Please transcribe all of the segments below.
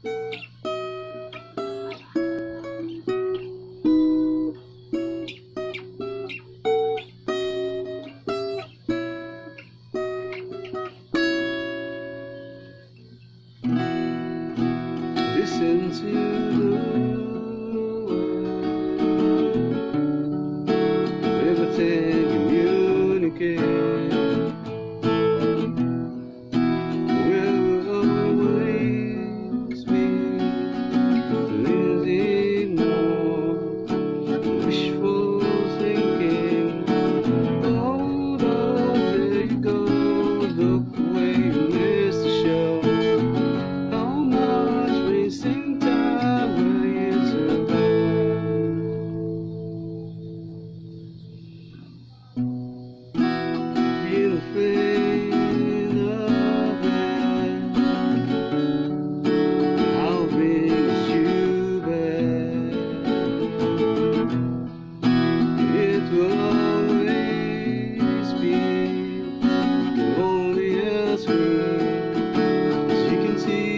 Listen to everything communicate. Will always be losing more, wishful thinking. Hold on, there you go. Look away, you missed the show. How much wasting time will you survive? Being afraid of it. How big is you bet? It will always be the only answer. As you can see.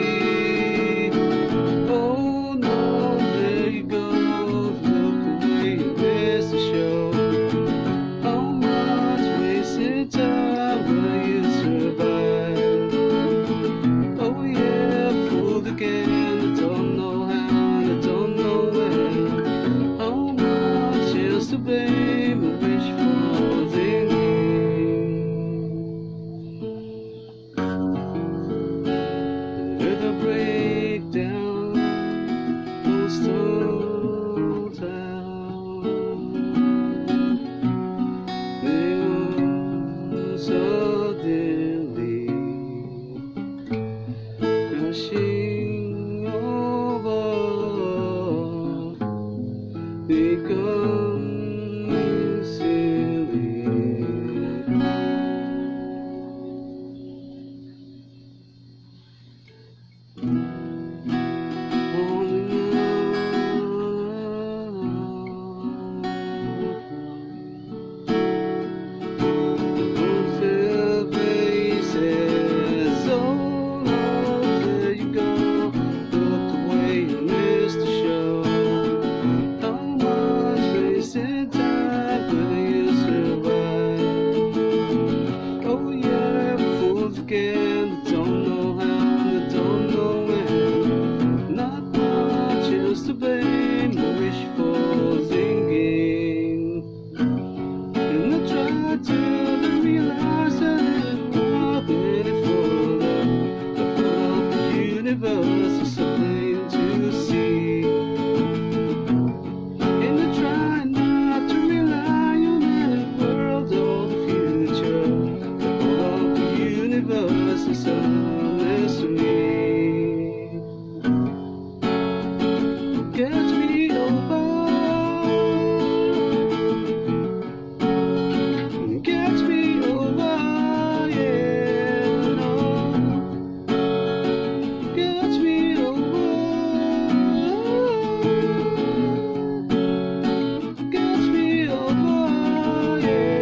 Oh no, there you go. Look away, you missed the show. How much wasted time will you survive? Oh yeah, fooled again. I don't know how and I don't know when. How much is to blame and wishful thinking? Let her break down coastal town. They all suddenly crashing over, become silly. Again, I don't know how, I don't know when. Not much is to blame, no wishful thinking. And I try to realize that it's not any further. The whole universe is so plain to see. And I try not to rely on any world or the future. Universe is a mystery. Catch me over, catch me over, yeah, no. Catch me over, catch me over, yeah.